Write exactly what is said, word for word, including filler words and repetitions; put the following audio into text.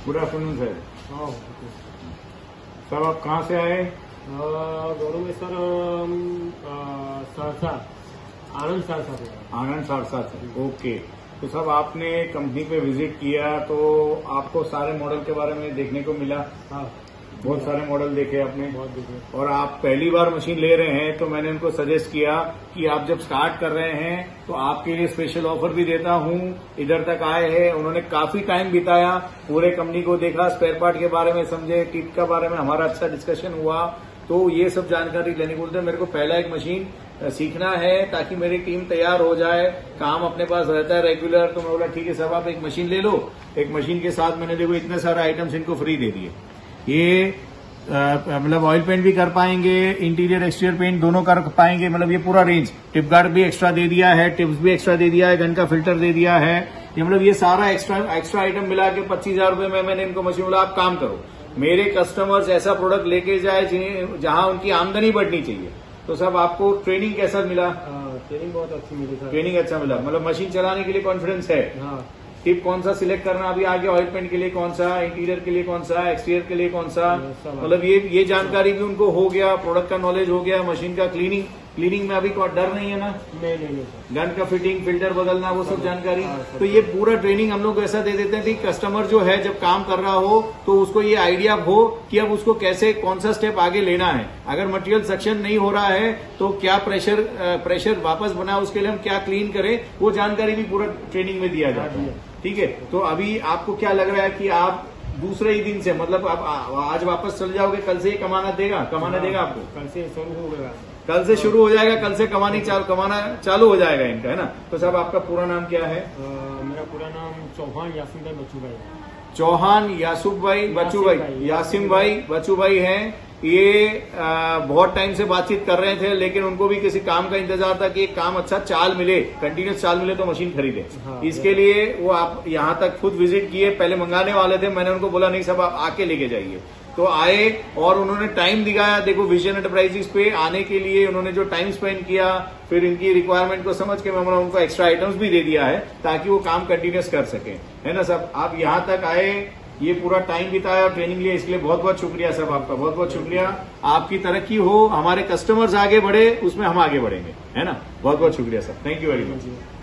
Good afternoon sir. हाँ sir आप कहाँ से आए? गौरव में सर सहरसा, आनंद सहरसा से। आनंद सहरसा से, ओके। तो साहब आपने कंपनी पे विजिट किया तो आपको सारे मॉडल के बारे में देखने को मिला? हाँ, बहुत सारे मॉडल देखे आपने। बहुत देखे। और आप पहली बार मशीन ले रहे हैं तो मैंने उनको सजेस्ट किया कि आप जब स्टार्ट कर रहे हैं तो आपके लिए स्पेशल ऑफर भी देता हूं। इधर तक आए हैं, उन्होंने काफी टाइम बिताया, पूरे कंपनी को देखा, स्पेयर पार्ट के बारे में समझे, टिप के बारे में हमारा अच्छा डिस्कशन हुआ। तो ये सब जानकारी लेने बोलते मेरे को पहला एक मशीन सीखना है ताकि मेरी टीम तैयार हो जाए, काम अपने पास रहता है रेगुलर। तो मैं बोला ठीक है साहब आप एक मशीन ले लो। एक मशीन के साथ मैंने देखो इतने सारे आइटम्स इनको फ्री दे दिए। ये मतलब ऑयल पेंट भी कर पाएंगे, इंटीरियर एक्सटीरियर पेंट दोनों कर पाएंगे, मतलब ये पूरा रेंज। टिप गार्ड भी एक्स्ट्रा दे दिया है, टिप्स भी एक्स्ट्रा दे दिया है, गन का फिल्टर दे दिया है। ये मतलब ये सारा एक्स्ट्रा एक्स्ट्रा आइटम मिला के पच्चीस हजार रुपये में मैंने इनको मशीन बोला आप काम करो, मेरे कस्टमर्स ऐसा प्रोडक्ट लेके जाए जिन्हें जहां उनकी आमदनी बढ़नी चाहिए। तो सब आपको ट्रेनिंग कैसा मिला? ट्रेनिंग बहुत अच्छी मिली सर। ट्रेनिंग अच्छा मिला, मतलब मशीन चलाने के लिए कॉन्फिडेंस है। हाँ, टिप कौन सा सिलेक्ट करना अभी आगे, ऑयल पेंट के लिए कौन सा, इंटीरियर के लिए कौन सा, एक्सटीरियर के लिए कौन सा, मतलब ये ये जानकारी भी उनको हो गया, प्रोडक्ट का नॉलेज हो गया, मशीन का क्लीनिंग क्लीनिंग में अभी कोई डर नहीं है ना? नहीं नहीं नहीं सर। गन का फिटिंग, फिल्टर बदलना, वो सब जानकारी। तो ये पूरा ट्रेनिंग हम लोग ऐसा दे देते हैं कि कस्टमर जो है जब काम कर रहा हो तो उसको ये आइडिया हो कि अब उसको कैसे कौन सा स्टेप आगे लेना है। अगर मटेरियल सक्शन नहीं हो रहा है तो क्या प्रेशर प्रेशर वापस बना, उसके लिए हम क्या क्लीन करें, वो जानकारी भी पूरा ट्रेनिंग में दिया जाता है। ठीक है, तो अभी आपको क्या लग रहा है कि आप दूसरे ही दिन से, मतलब आप आज वापस चल जाओगे, कल से ही कमाना देगा कमाना देगा आपको? कल से शुरू हो गया, कल से शुरू हो जाएगा, कल से कमानी चालू कमाना चालू हो जाएगा इनका, है ना? तो साहब आपका पूरा नाम क्या है? आ, मेरा पूरा नाम चौहान यासिम भाई बच्चू भाई। चौहान यासूब भाई बच्चू भाई, यासिम भाई बच्चू भाई हैं। ये आ, बहुत टाइम से बातचीत कर रहे थे लेकिन उनको भी किसी काम का इंतजार था कि एक काम अच्छा चाल मिले, कंटिन्यूस चाल मिले तो मशीन खरीदे। हाँ, इसके लिए वो आप यहाँ तक खुद विजिट किए, पहले मंगाने वाले थे, मैंने उनको बोला नहीं सब आप आके लेके जाइए। तो आए और उन्होंने टाइम दिखाया। देखो विजन एंटरप्राइजेस पे आने के लिए उन्होंने जो टाइम स्पेंड किया, फिर इनकी रिक्वायरमेंट को समझ के मैंने उनको एक्स्ट्रा आइटम्स भी दे दिया है ताकि वो काम कंटिन्यूस कर सके, है ना सब? आप यहाँ तक आए, ये पूरा टाइम बिताया और ट्रेनिंग लिया, इसके लिए बहुत बहुत शुक्रिया सब आपका, बहुत बहुत शुक्रिया। आपकी तरक्की हो, हमारे कस्टमर्स आगे बढ़े, उसमें हम आगे बढ़ेंगे, है ना? बहुत बहुत शुक्रिया sir, thank you very much.